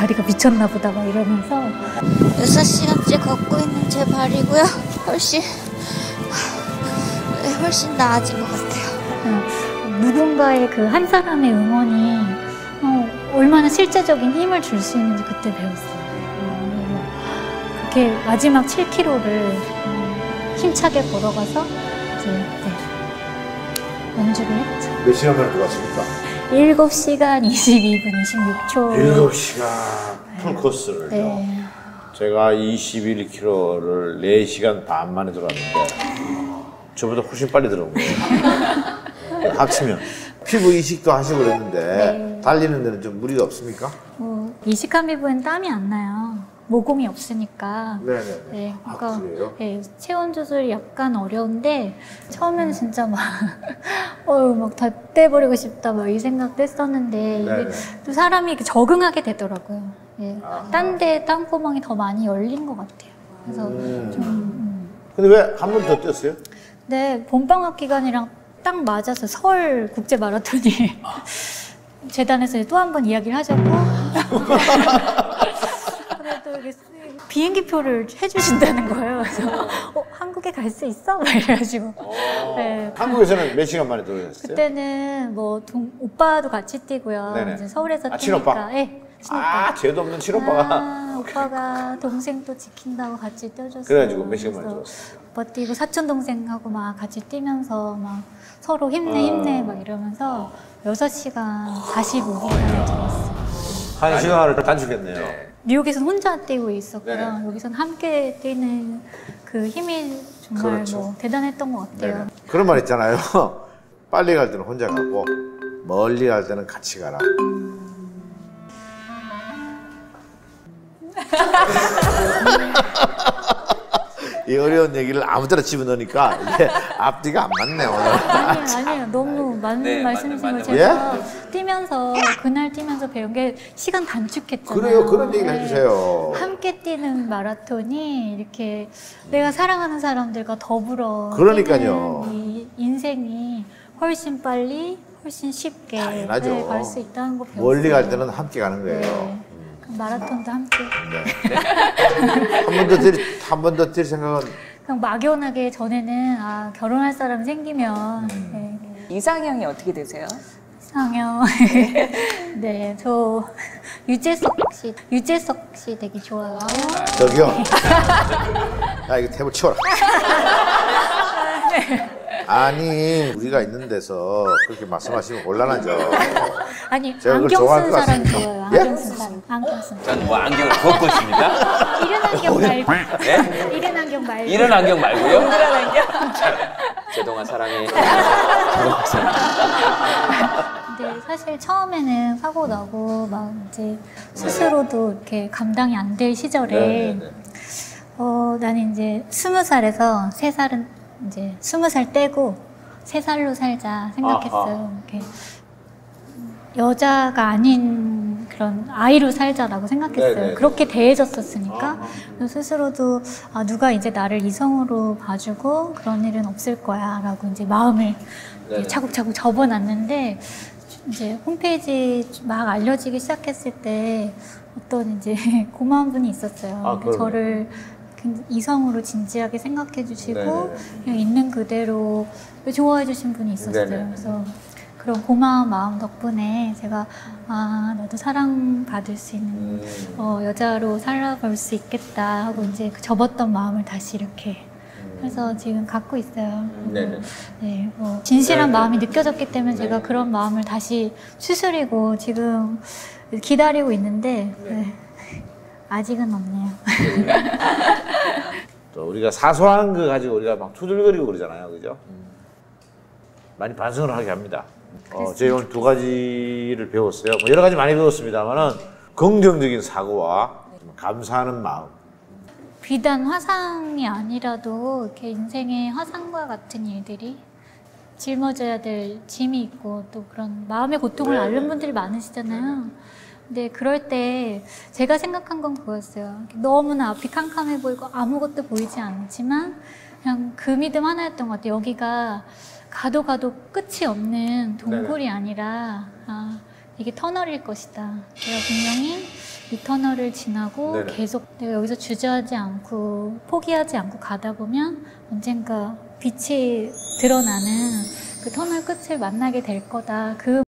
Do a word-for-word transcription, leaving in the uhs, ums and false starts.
다리가 미쳤나 보다 막 이러면서. 여섯 시간째 걷고 있는 제 발이고요. 훨씬 훨씬 나아진 것 같아요. 어, 누군가의 그 한 사람의 응원이 어, 얼마나 실제적인 힘을 줄 수 있는지 그때 배웠어요. 어, 그렇게 마지막 칠 킬로미터를 어, 힘차게 걸어가서 이제 네, 연주를 했죠. 몇 시간 만에 들어왔습니까? 일곱 시간 이십이 분 이십육 초. 일곱 시간 풀 코스를. 네. 제가 이십일 킬로미터를 네 시간 반 만에 들어왔는데 저보다 훨씬 빨리 들어온 거예요. 합치면 피부 이식도 하시고 그랬는데 네. 달리는 데는 좀 무리가 없습니까? 뭐 이식한 피부엔 땀이 안 나요. 모공이 없으니까. 네네. 네, 그러니까 아, 그래요? 네, 체온 조절이 약간 어려운데 처음에는 진짜 막 어우 막 다 떼버리고 싶다 막 이 생각도 했었는데 이게 또 사람이 이렇게 적응하게 되더라고요. 네. 딴 데 땀구멍이 더 많이 열린 것 같아요. 그래서 음. 좀. 음. 근데 왜 한 번 더 뛰었어요? 네, 봄방학 기간이랑 딱 맞아서 서울 국제 마라톤이 재단에서 또 한 번 이야기를 하셨고. 그래도 이게 비행기표를 해주신다는 거예요. 그래서 어, 한국에 갈 수 있어? 막 이래가지고. 네. 한국에서는 몇 시간 만에 들어오셨어요? 그때는 뭐 동, 오빠도 같이 뛰고요. 네네. 이제 서울에서 아, 뛰니까. 친오빠? 네, 친오빠. 아, 죄도 없는 친오빠가. 아, 오빠가 동생 또 지킨다고 같이 뛰어줬어요. 그래가지고 몇 시간 만에 그래서 들어왔어요? 오빠 뛰고 사촌 동생하고 막 같이 뛰면서 막 서로 힘내 힘내 막 이러면서 여섯 시간 사십오 분 만에 들었어요. 한 시간을 단축했네요. 네. 미국에서는 혼자 뛰고 있었고요. 네네. 여기서는 함께 뛰는 그 힘이 정말 그렇죠. 뭐 대단했던 것 같아요. 네네. 그런 말 있잖아요. 빨리 갈 때는 혼자 가고 멀리 갈 때는 같이 가라. 이 어려운 얘기를 아무 데나 집어넣으니까 이게 앞뒤가 안 맞네 오늘. 아니에요, 아니에요. 너무 맞는 네, 말씀이신 맞는, 걸 제가 맞는 뛰면서 그날 뛰면서 배운 게 시간 단축했잖아요. 그래요, 그런 얘기를 네. 해주세요. 함께 뛰는 마라톤이 이렇게 내가 사랑하는 사람들과 더불어 그러니까요. 뛰는 이 인생이 훨씬 빨리, 훨씬 쉽게 당연하죠. 네, 갈 수 있다는 거 배웠어요. 멀리 갈 때는 함께 가는 거예요. 네. 그럼 마라톤도 함께. 네. 한 번 더 뛸, 한 번 더 뛸 생각은 그냥 막연하게 전에는 아, 결혼할 사람 생기면 음. 네. 이상형이 어떻게 되세요? 이상형. 네, 저 유재석 씨, 유재석 씨 되게 좋아요. 저기요. 야 이거 테이블 치워라. 아니 우리가 있는 데서 그렇게 말씀하시면 곤란하죠. 아니 제가 그걸 안경 좋아할 쓴 것 사람 같습니다. 좋아요. 예? 안경 쓴 사람. 안경 쓴 사람. 저는 뭐 안경을 벗고 있습니까? 이른 안경 말고. 네? 이른 안경 말고. 이런 안경 말고요? 동그란 안경? 제동아 사랑해. 근데 사실 처음에는 사고 나고 막 이제 스스로도 이렇게 감당이 안 될 시절에 네네네. 어 나는 이제 스무 살에서 세 살은 이제 스무 살 떼고 세 살로 살자 생각했어요. 이렇게 여자가 아닌 그런 아이로 살자라고 생각했어요. 네네네. 그렇게 대해졌었으니까 그래서 스스로도 아, 누가 이제 나를 이성으로 봐주고 그런 일은 없을 거야라고 이제 마음을 이제 차곡차곡 접어놨는데 이제 홈페이지 막 알려지기 시작했을 때 어떤 이제 고마운 분이 있었어요. 아, 근데 저를 이성으로 진지하게 생각해 주시고 네네네. 그냥 있는 그대로 좋아해 주신 분이 있었어요. 네네. 그래서 그런 고마운 마음 덕분에 제가 아 나도 사랑받을 수 있는 음. 어, 여자로 살아볼 수 있겠다 하고 이제 그 접었던 마음을 다시 이렇게 해서 지금 갖고 있어요. 네네. 네, 뭐 진실한 네네. 마음이 느껴졌기 때문에 제가 그런 마음을 다시 추스리고 지금 기다리고 있는데 네, 아직은 없네요. 또 우리가 사소한 거 가지고 우리가 막 투덜거리고 그러잖아요, 그죠? 많이 반성을 하게 합니다. 어, 저희 오늘 두 가지를 배웠어요. 뭐 여러 가지 많이 배웠습니다만은 긍정적인 사고와 감사하는 마음. 비단 화상이 아니라도 이렇게 인생의 화상과 같은 일들이 짊어져야 될 짐이 있고 또 그런 마음의 고통을 네, 앓는 네. 분들이 많으시잖아요. 근데 그럴 때 제가 생각한 건 그거였어요. 너무나 앞이 캄캄해 보이고 아무것도 보이지 않지만 그냥 그 믿음 하나였던 것 같아요. 여기가 가도 가도 끝이 없는 동굴이 아니라 아, 이게 터널일 것이다. 내가 분명히 이 터널을 지나고 네네. 계속 내가 여기서 주저하지 않고 포기하지 않고 가다 보면 언젠가 빛이 드러나는 그 터널 끝을 만나게 될 거다. 그